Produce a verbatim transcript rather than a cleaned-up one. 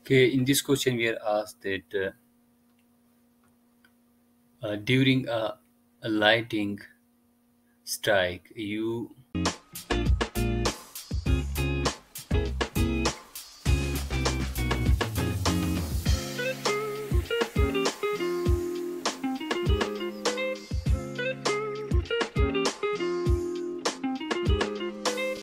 Okay, in this question, we are asked that uh, uh, during a, a lighting strike, you